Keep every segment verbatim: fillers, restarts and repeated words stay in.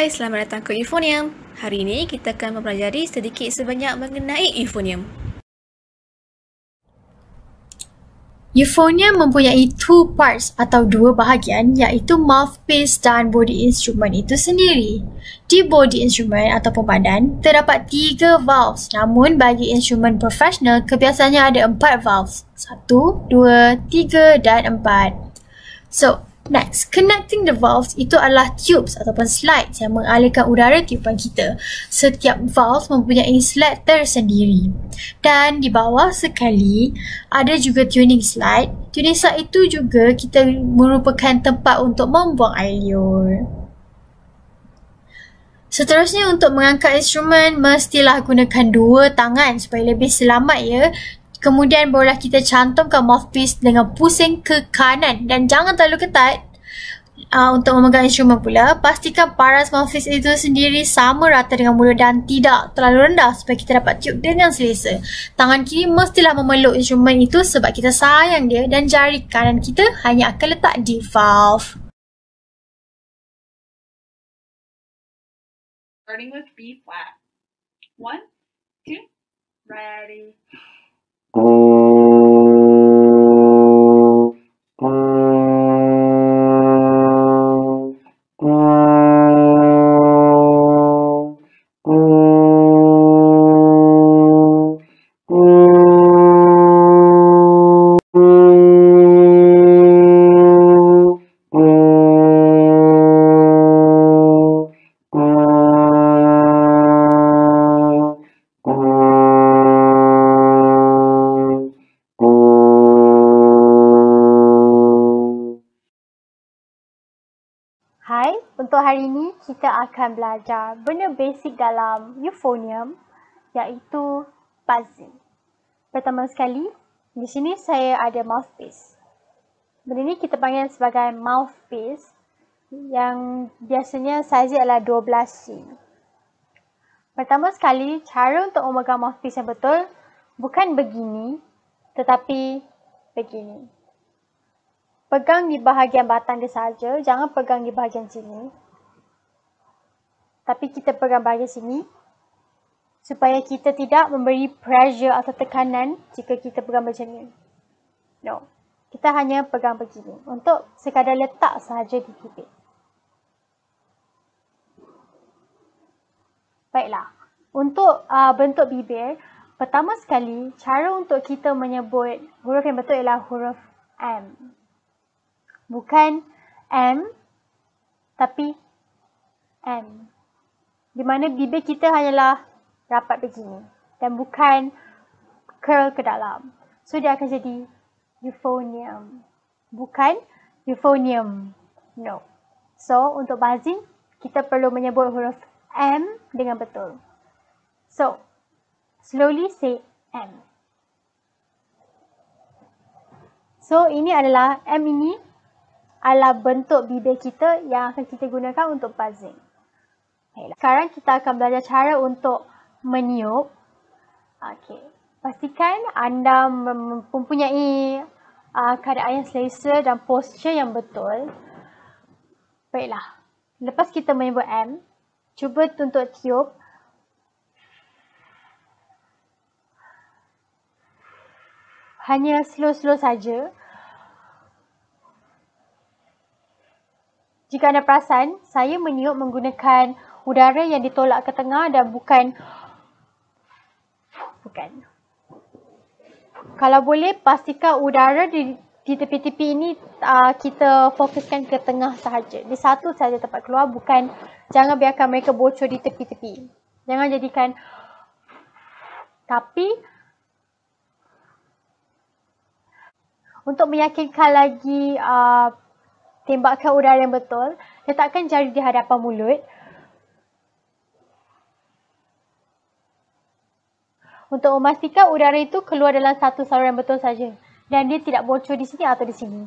Hai, selamat datang ke Euphonium. Hari ini kita akan mempelajari sedikit sebanyak mengenai Euphonium. Euphonium mempunyai two parts atau dua bahagian, iaitu mouthpiece dan body instrument itu sendiri. Di body instrument atau pemadan, terdapat tiga valves, namun bagi instrumen profesional kebiasaannya ada empat valves. Satu, dua, tiga dan empat. So, next, connecting the valves itu adalah tubes ataupun slides yang mengalirkan udara tiupan kita. Setiap valve mempunyai slide tersendiri. Dan di bawah sekali, ada juga tuning slide. Tuning slide itu juga kita merupakan tempat untuk membuang air liur. Seterusnya, untuk mengangkat instrumen, mestilah gunakan dua tangan supaya lebih selamat ya. Kemudian barulah kita cantumkan mouthpiece dengan pusing ke kanan dan jangan terlalu ketat. Uh, untuk memegang instrumen pula, pastikan paras mouthpiece itu sendiri sama rata dengan mulut dan tidak terlalu rendah supaya kita dapat tiup dengan selesa. Tangan kiri mestilah memeluk instrumen itu sebab kita sayang dia dan jari kanan kita hanya akan letak di valve. Starting with B flat. One, two, ready. Hai, untuk hari ini kita akan belajar benda basic dalam Euphonium, iaitu buzzing. Pertama sekali, di sini saya ada mouthpiece. Benda ni kita panggil sebagai mouthpiece yang biasanya saiz adalah dua belas sentimeter. Pertama sekali, cara untuk memegang mouthpiece yang betul bukan begini, tetapi begini. Pegang di bahagian batang dia saja, jangan pegang di bahagian sini. Tapi kita pegang bahagian sini supaya kita tidak memberi pressure atau tekanan jika kita pegang macam ni. No. Kita hanya pegang begini untuk sekadar letak sahaja di bibir. Baiklah. Untuk uh, bentuk bibir, pertama sekali cara untuk kita menyebut huruf yang betul ialah huruf M. Bukan M, tapi M. Di mana bibir kita hanyalah rapat begini dan bukan curl ke dalam. So, dia akan jadi Euphonium. Bukan Euphonium. No. So, untuk buzzing, kita perlu menyebut huruf M dengan betul. So, slowly say M. So, ini adalah M ini adalah bentuk bibir kita yang akan kita gunakan untuk buzzing. Baiklah. Sekarang kita akan belajar cara untuk meniup. Okey. Pastikan anda mempunyai uh, keadaan yang selesa dan posture yang betul. Baiklah. Lepas kita menyebut M, cuba untuk tiup. Hanya slow-slow saja. Jika anda perasan, saya meniup menggunakan udara yang ditolak ke tengah dan bukan bukan. Kalau boleh, pastikan udara di, di tepi-tepi ini uh, kita fokuskan ke tengah sahaja. Di satu sahaja tempat keluar, bukan, jangan biarkan mereka bocor di tepi-tepi. Jangan jadikan, tapi untuk meyakinkan lagi uh, tembakan udara yang betul, letakkan jari di hadapan mulut. Untuk memastikan udara itu keluar dalam satu saluran yang betul saja. Dan dia tidak bocor di sini atau di sini.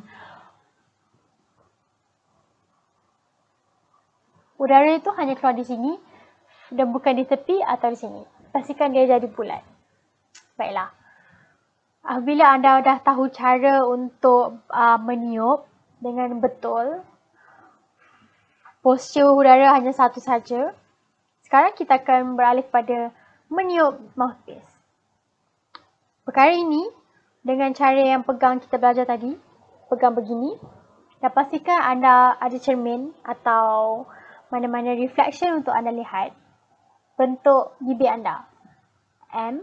Udara itu hanya keluar di sini dan bukan di tepi atau di sini. Pastikan dia jadi bulat. Baiklah. Apabila anda dah tahu cara untuk uh, meniup dengan betul, postur udara hanya satu saja. Sekarang kita akan beralih pada meniup mouthpiece. Perkara ini dengan cara yang pegang kita belajar tadi, pegang begini, dan pastikan anda ada cermin atau mana-mana reflection untuk anda lihat bentuk bibir anda. M.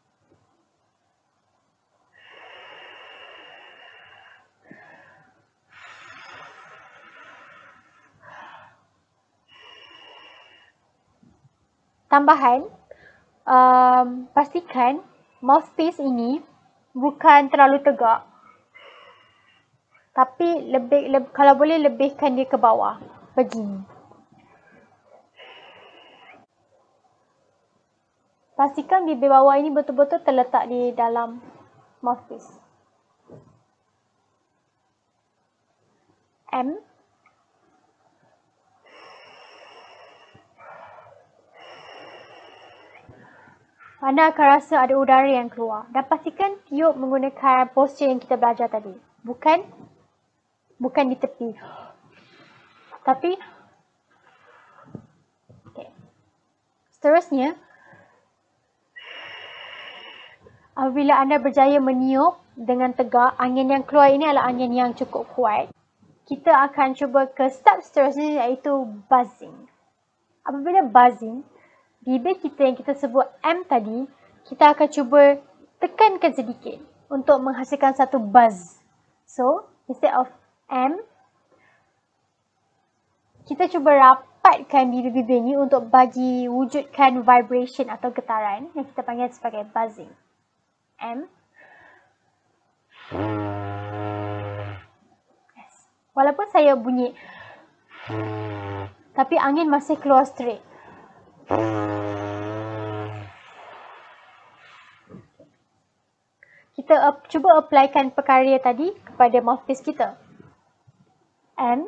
Tambahan, um, pastikan mouthpiece ini bukan terlalu tegak. Tapi lebih, lebih kalau boleh lebihkan dia ke bawah. Begini. Pastikan bibir bawah ini betul-betul terletak di dalam mouthpiece. M. Anda akan rasa ada udara yang keluar. Dan pastikan tiup menggunakan postur yang kita belajar tadi. Bukan bukan di tepi. Tapi okay. Seterusnya, apabila anda berjaya meniup dengan tegak, angin yang keluar ini adalah angin yang cukup kuat. Kita akan cuba ke step seterusnya, iaitu buzzing. Apabila buzzing, bibir kita yang kita sebut M tadi, kita akan cuba tekankan sedikit untuk menghasilkan satu buzz. So, instead of M, kita cuba rapatkan bibir-bibir ni untuk bagi wujudkan vibration atau getaran yang kita panggil sebagai buzzing. M. Yes. Walaupun saya bunyi, tapi angin masih keluar straight. Kita uh, cuba applykan perkara tadi kepada mouthpiece kita. M.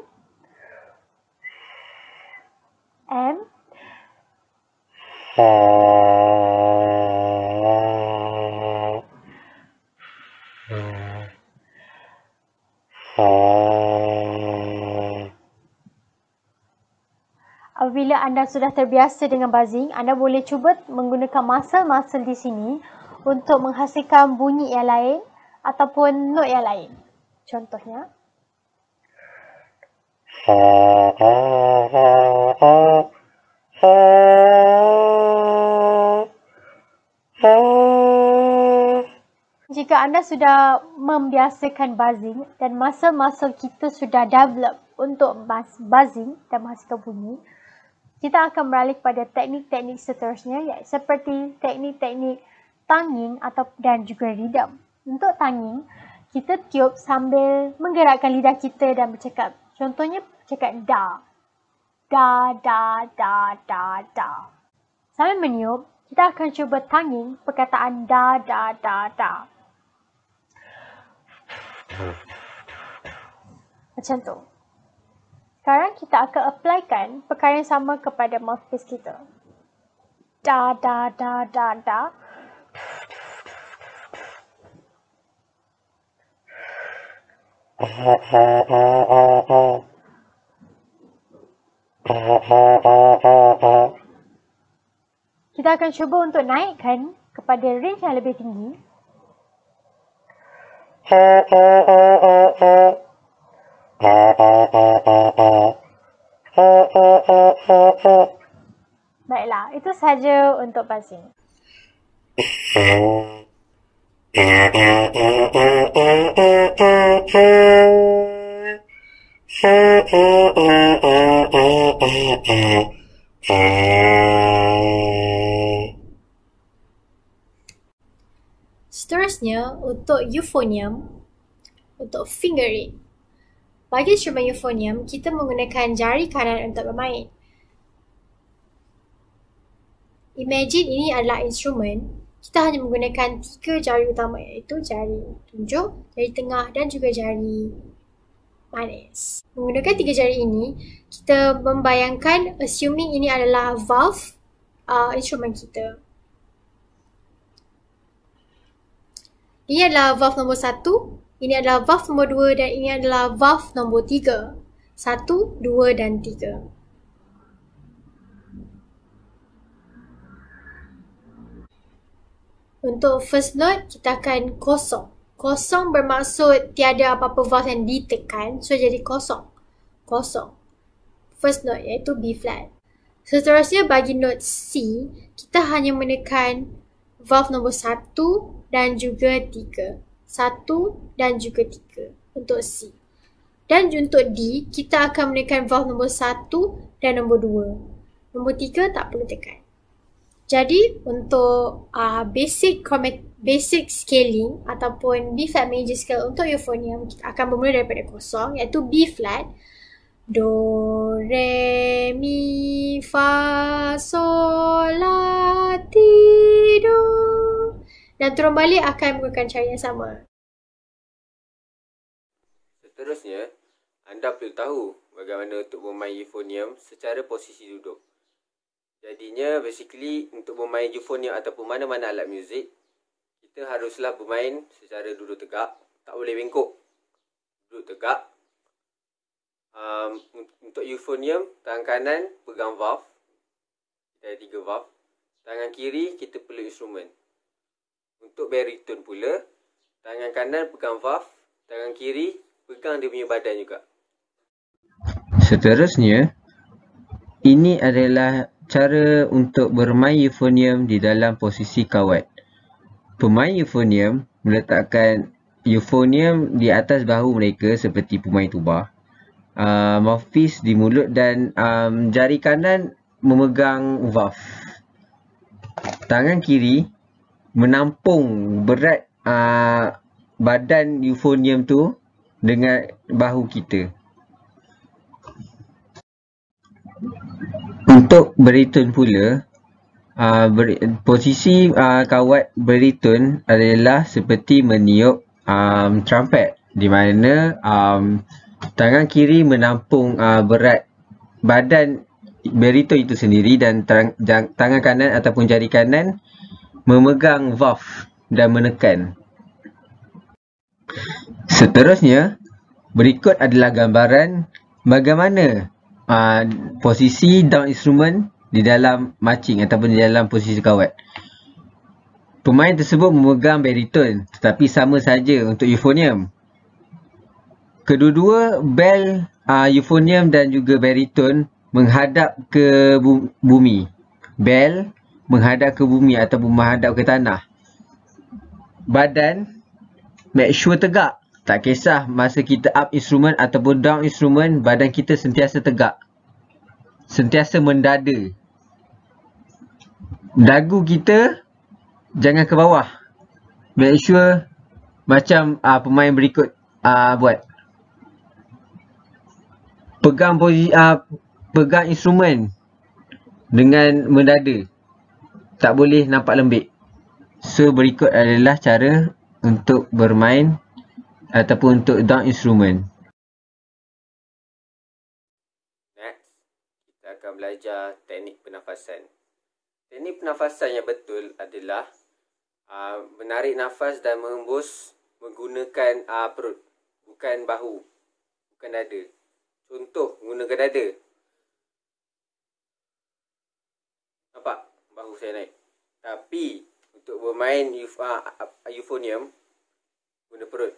M. Apabila anda sudah terbiasa dengan buzzing, anda boleh cuba menggunakan muscle-muscle di sini untuk menghasilkan bunyi yang lain ataupun not yang lain. Contohnya, jika anda sudah membiasakan buzzing dan muscle-muscle kita sudah develop untuk buzzing dan menghasilkan bunyi, kita akan beralih pada teknik-teknik seterusnya, iaitu seperti teknik-teknik tanging atau dan juga rhythm. Untuk tanging, kita tiup sambil menggerakkan lidah kita dan bercakap. Contohnya bercakap da. Da, da, da, da, da. Sambil meniup, kita akan cuba tanging perkataan da, da, da, da. Macam tu. Sekarang kita akan applykan perkara yang sama kepada mouthpiece kita. Da, da, da, da, da. Kita akan cuba untuk naikkan kepada range yang lebih tinggi. Baiklah, itu sahaja untuk buzzing. Seterusnya, untuk euphonium, untuk fingering. Bagi instrumen euphonium, kita menggunakan jari kanan untuk bermain. Imagine ini adalah instrumen. Kita hanya menggunakan tiga jari utama, iaitu jari tunjuk, jari tengah dan juga jari manis. Menggunakan tiga jari ini, kita membayangkan assuming ini adalah valve uh, instrumen kita. Ini adalah valve nombor satu, ini adalah valve nombor dua dan ini adalah valve nombor tiga. Satu, dua dan tiga. Untuk first note, kita akan kosong. Kosong bermaksud tiada apa-apa vowel yang ditekan, so jadi kosong. Kosong. First note iaitu B flat. Seterusnya bagi note C, kita hanya menekan valve nombor satu dan juga tiga. Satu dan juga tiga untuk C. Dan untuk D, kita akan menekan valve nombor satu dan nombor dua. Nombor tiga tak perlu tekan. Jadi untuk uh, basic chromatic, basic scaling ataupun B flat major scale untuk euphonium, kita akan bermula daripada kosong iaitu B flat, Do, Re, Mi, Fa, Sol, La, Ti, Do. Dan turun balik akan menggunakan cara yang sama. Seterusnya, anda perlu tahu bagaimana untuk bermain euphonium secara posisi duduk. Jadinya, basically, untuk bermain euphonium ataupun mana-mana alat muzik, kita haruslah bermain secara duduk tegak. Tak boleh bengkok. Duduk tegak. Um, untuk euphonium, tangan kanan pegang valve. Kita ada tiga valve. Tangan kiri, kita perlu instrumen. Untuk baritone pula, tangan kanan pegang valve. Tangan kiri, pegang dia punya badan juga. Seterusnya, ini adalah cara untuk bermain euphonium di dalam posisi kawat. Pemain euphonium meletakkan euphonium di atas bahu mereka seperti pemain tuba. Uh, mouthpiece di mulut dan um, jari kanan memegang valve. Tangan kiri menampung berat uh, badan euphonium tu dengan bahu kita. Untuk baritone pula, uh, ber, posisi uh, kawat baritone adalah seperti meniup um, trumpet, di mana um, tangan kiri menampung uh, berat badan baritone itu sendiri dan tang, jang, tangan kanan ataupun jari kanan memegang valve dan menekan. Seterusnya, berikut adalah gambaran bagaimana Uh, posisi down instrument di dalam marching ataupun di dalam posisi kawat. Pemain tersebut memegang baritone, tetapi sama saja untuk euphonium. Kedua-dua bell uh, euphonium dan juga baritone menghadap ke bu bumi. Bell menghadap ke bumi ataupun menghadap ke tanah. Badan make sure tegak. Tak kisah masa kita up instrument ataupun down instrument, badan kita sentiasa tegak. Sentiasa mendada. Dagu kita jangan ke bawah. Make sure macam uh, pemain berikut uh, buat. Pegang posisi, uh, pegang instrumen dengan mendada. Tak boleh nampak lembik. So berikut adalah cara untuk bermain ataupun untuk down instrument. Next, kita akan belajar teknik pernafasan. Teknik pernafasan yang betul adalah uh, menarik nafas dan menghembus menggunakan uh, perut, bukan bahu, bukan dada. Contoh, menggunakan dada. Nampak? Bahu saya naik. Tapi, untuk bermain euf uh, euphonium, guna perut.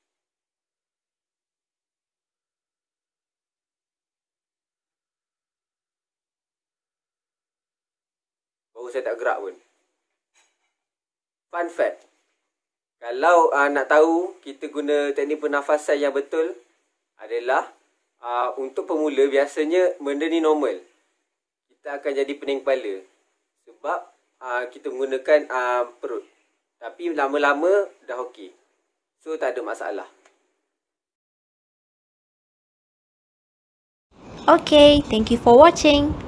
Baru saya tak gerak pun. Fun fact. Kalau uh, nak tahu kita guna teknik pernafasan yang betul adalah uh, untuk pemula biasanya benda ni normal. Kita akan jadi pening kepala. Sebab uh, kita menggunakan uh, perut. Tapi lama-lama dah okey. So tak ada masalah. Okay, thank you for watching.